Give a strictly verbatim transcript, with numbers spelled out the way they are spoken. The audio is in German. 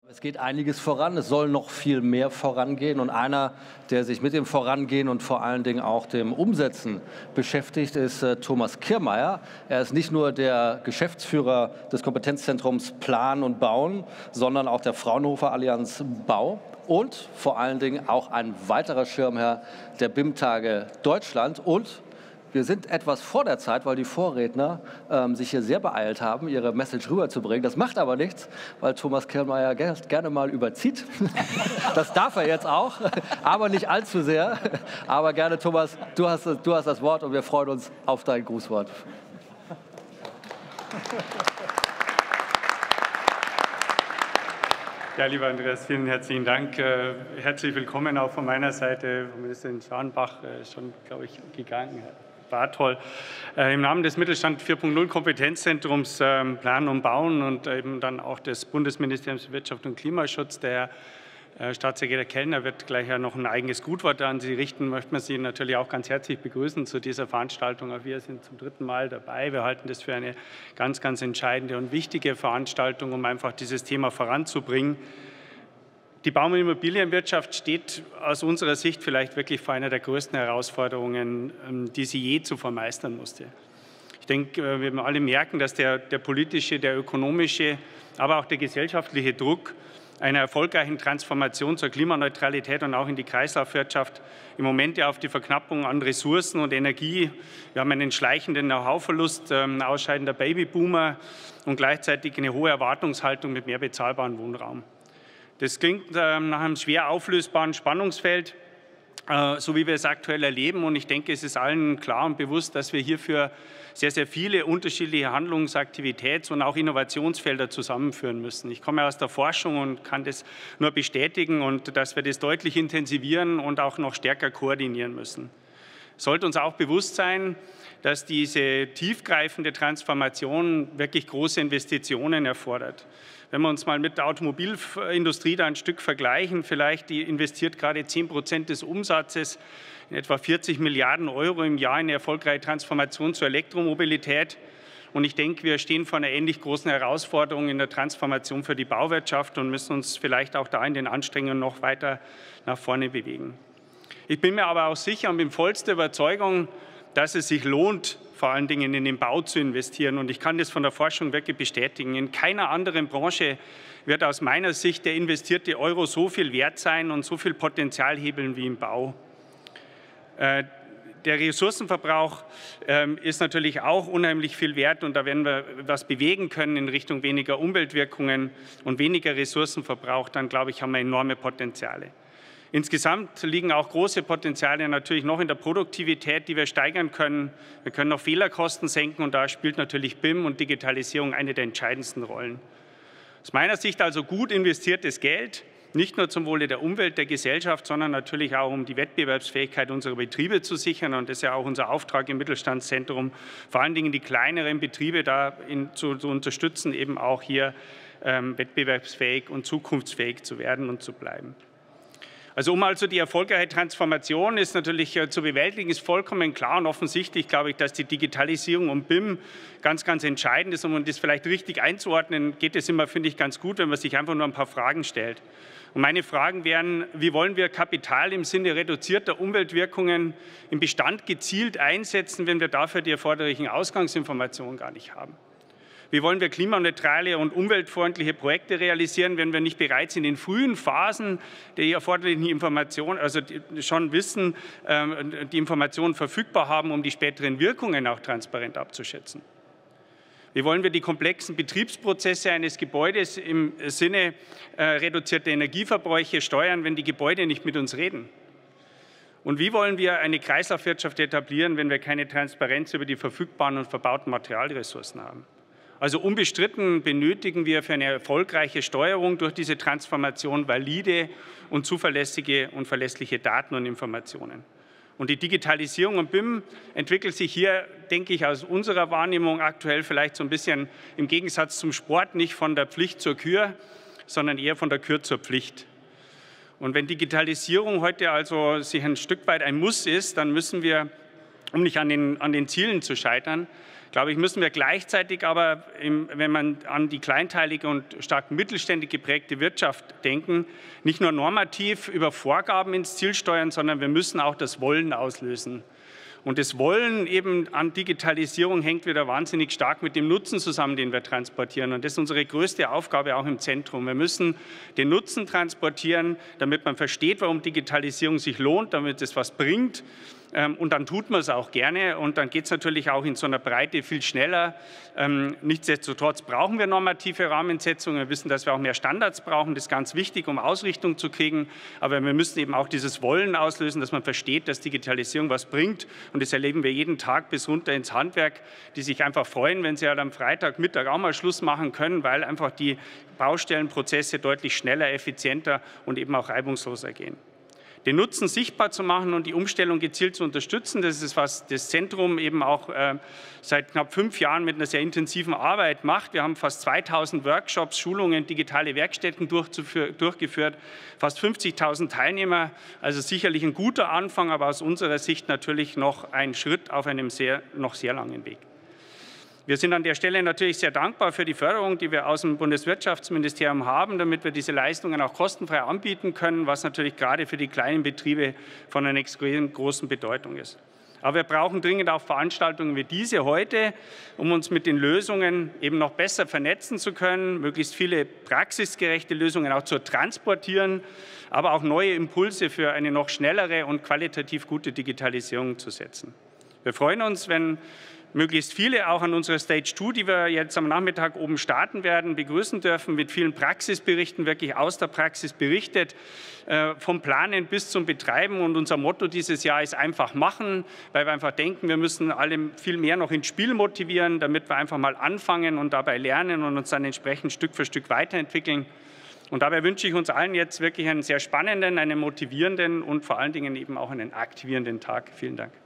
Es geht einiges voran, es soll noch viel mehr vorangehen und einer, der sich mit dem Vorangehen und vor allen Dingen auch dem Umsetzen beschäftigt, ist äh, Thomas Kirrmaier. Er ist nicht nur der Geschäftsführer des Kompetenzzentrums Planen und Bauen, sondern auch der Fraunhofer Allianz Bau und vor allen Dingen auch ein weiterer Schirmherr der B I M-Tage Deutschland. Und wir sind etwas vor der Zeit, weil die Vorredner ähm, sich hier sehr beeilt haben, ihre Message rüberzubringen. Das macht aber nichts, weil Thomas Kirrmaier ger gerne mal überzieht. Das darf er jetzt auch, aber nicht allzu sehr. Aber gerne, Thomas, du hast, du hast das Wort und wir freuen uns auf dein Grußwort. Ja, lieber Andreas, vielen herzlichen Dank. Äh, herzlich willkommen auch von meiner Seite. Frau Ministerin Scharrenbach äh, schon, glaube ich, gegangen. War toll. Äh, Im Namen des Mittelstand vier Punkt null Kompetenzzentrums äh, Planen und Bauen und eben dann auch des Bundesministeriums für Wirtschaft und Klimaschutz, der äh, Staatssekretär Kellner wird gleich ja noch ein eigenes Gutwort an Sie richten, möchte man Sie natürlich auch ganz herzlich begrüßen zu dieser Veranstaltung. Auch wir sind zum dritten Mal dabei. Wir halten das für eine ganz, ganz entscheidende und wichtige Veranstaltung, um einfach dieses Thema voranzubringen. Die Bau- und Immobilienwirtschaft steht aus unserer Sicht vielleicht wirklich vor einer der größten Herausforderungen, die sie je zuvor meistern musste. Ich denke, wir alle merken, dass der, der politische, der ökonomische, aber auch der gesellschaftliche Druck einer erfolgreichen Transformation zur Klimaneutralität und auch in die Kreislaufwirtschaft im Moment ja auf die Verknappung an Ressourcen und Energie. Wir haben einen schleichenden Know-how-Verlust, ähm, ausscheidender Babyboomer und gleichzeitig eine hohe Erwartungshaltung mit mehr bezahlbarem Wohnraum. Das klingt äh, nach einem schwer auflösbaren Spannungsfeld, äh, so wie wir es aktuell erleben. Und ich denke, es ist allen klar und bewusst, dass wir hierfür sehr, sehr viele unterschiedliche Handlungs-, Aktivitäts- und auch Innovationsfelder zusammenführen müssen. Ich komme aus der Forschung und kann das nur bestätigen, und dass wir das deutlich intensivieren und auch noch stärker koordinieren müssen. Es sollte uns auch bewusst sein, dass diese tiefgreifende Transformation wirklich große Investitionen erfordert. Wenn wir uns mal mit der Automobilindustrie da ein Stück vergleichen, vielleicht die investiert gerade zehn Prozent des Umsatzes, in etwa vierzig Milliarden Euro im Jahr, in eine erfolgreiche Transformation zur Elektromobilität. Und ich denke, wir stehen vor einer ähnlich großen Herausforderung in der Transformation für die Bauwirtschaft und müssen uns vielleicht auch da in den Anstrengungen noch weiter nach vorne bewegen. Ich bin mir aber auch sicher und bin vollster Überzeugung, dass es sich lohnt, vor allen Dingen in den Bau zu investieren. Und ich kann das von der Forschung wirklich bestätigen. In keiner anderen Branche wird aus meiner Sicht der investierte Euro so viel wert sein und so viel Potenzial hebeln wie im Bau. Äh, Der Ressourcenverbrauch ähm, ist natürlich auch unheimlich viel wert, und da werden wir was bewegen können in Richtung weniger Umweltwirkungen und weniger Ressourcenverbrauch. Dann, glaube ich, haben wir enorme Potenziale. Insgesamt liegen auch große Potenziale natürlich noch in der Produktivität, die wir steigern können. Wir können noch Fehlerkosten senken, und da spielt natürlich B I M und Digitalisierung eine der entscheidendsten Rollen. Aus meiner Sicht also gut investiertes Geld, nicht nur zum Wohle der Umwelt, der Gesellschaft, sondern natürlich auch, um die Wettbewerbsfähigkeit unserer Betriebe zu sichern. Und das ist ja auch unser Auftrag im Mittelstandszentrum, vor allen Dingen die kleineren Betriebe da in, zu, zu unterstützen, eben auch hier ähm, wettbewerbsfähig und zukunftsfähig zu werden und zu bleiben. Also um also die erfolgreiche Transformation ist natürlich äh, zu bewältigen, ist vollkommen klar und offensichtlich, glaube ich, dass die Digitalisierung und B I M ganz, ganz entscheidend ist. Um das vielleicht richtig einzuordnen, geht es immer, finde ich, ganz gut, wenn man sich einfach nur ein paar Fragen stellt. Und meine Fragen wären: Wie wollen wir Kapital im Sinne reduzierter Umweltwirkungen im Bestand gezielt einsetzen, wenn wir dafür die erforderlichen Ausgangsinformationen gar nicht haben? Wie wollen wir klimaneutrale und umweltfreundliche Projekte realisieren, wenn wir nicht bereits in den frühen Phasen der erforderlichen Informationen, also schon wissen, die Informationen verfügbar haben, um die späteren Wirkungen auch transparent abzuschätzen? Wie wollen wir die komplexen Betriebsprozesse eines Gebäudes im Sinne reduzierter Energieverbräuche steuern, wenn die Gebäude nicht mit uns reden? Und wie wollen wir eine Kreislaufwirtschaft etablieren, wenn wir keine Transparenz über die verfügbaren und verbauten Materialressourcen haben? Also unbestritten benötigen wir für eine erfolgreiche Steuerung durch diese Transformation valide und zuverlässige und verlässliche Daten und Informationen. Und die Digitalisierung und B I M entwickelt sich hier, denke ich, aus unserer Wahrnehmung aktuell vielleicht so ein bisschen im Gegensatz zum Sport nicht von der Pflicht zur Kür, sondern eher von der Kür zur Pflicht. Und wenn Digitalisierung heute also sich ein Stück weit ein Muss ist, dann müssen wir, um nicht an den, an den Zielen zu scheitern, glaube ich, müssen wir gleichzeitig aber, im, wenn man an die kleinteilige und stark mittelständig geprägte Wirtschaft denken, nicht nur normativ über Vorgaben ins Ziel steuern, sondern wir müssen auch das Wollen auslösen. Und das Wollen eben an Digitalisierung hängt wieder wahnsinnig stark mit dem Nutzen zusammen, den wir transportieren. Und das ist unsere größte Aufgabe auch im Zentrum. Wir müssen den Nutzen transportieren, damit man versteht, warum Digitalisierung sich lohnt, damit es was bringt. Und dann tut man es auch gerne und dann geht es natürlich auch in so einer Breite viel schneller. Nichtsdestotrotz brauchen wir normative Rahmensetzungen. Wir wissen, dass wir auch mehr Standards brauchen. Das ist ganz wichtig, um Ausrichtung zu kriegen. Aber wir müssen eben auch dieses Wollen auslösen, dass man versteht, dass Digitalisierung was bringt. Und das erleben wir jeden Tag bis runter ins Handwerk, die sich einfach freuen, wenn sie halt am Freitagmittag auch mal Schluss machen können, weil einfach die Baustellenprozesse deutlich schneller, effizienter und eben auch reibungsloser gehen. Den Nutzen sichtbar zu machen und die Umstellung gezielt zu unterstützen, das ist, was das Zentrum eben auch äh, seit knapp fünf Jahren mit einer sehr intensiven Arbeit macht. Wir haben fast zweitausend Workshops, Schulungen, digitale Werkstätten durchgeführt, fast fünfzigtausend Teilnehmer, also sicherlich ein guter Anfang, aber aus unserer Sicht natürlich noch ein Schritt auf einem sehr, noch sehr langen Weg. Wir sind an der Stelle natürlich sehr dankbar für die Förderung, die wir aus dem Bundeswirtschaftsministerium haben, damit wir diese Leistungen auch kostenfrei anbieten können, was natürlich gerade für die kleinen Betriebe von einer extrem großen Bedeutung ist. Aber wir brauchen dringend auch Veranstaltungen wie diese heute, um uns mit den Lösungen eben noch besser vernetzen zu können, möglichst viele praxisgerechte Lösungen auch zu transportieren, aber auch neue Impulse für eine noch schnellere und qualitativ gute Digitalisierung zu setzen. Wir freuen uns, wenn möglichst viele auch an unserer Stage zwei, die wir jetzt am Nachmittag oben starten werden, begrüßen dürfen, mit vielen Praxisberichten, wirklich aus der Praxis berichtet, äh, vom Planen bis zum Betreiben. Und unser Motto dieses Jahr ist einfach machen, weil wir einfach denken, wir müssen alle viel mehr noch ins Spiel motivieren, damit wir einfach mal anfangen und dabei lernen und uns dann entsprechend Stück für Stück weiterentwickeln. Und dabei wünsche ich uns allen jetzt wirklich einen sehr spannenden, einen motivierenden und vor allen Dingen eben auch einen aktivierenden Tag. Vielen Dank.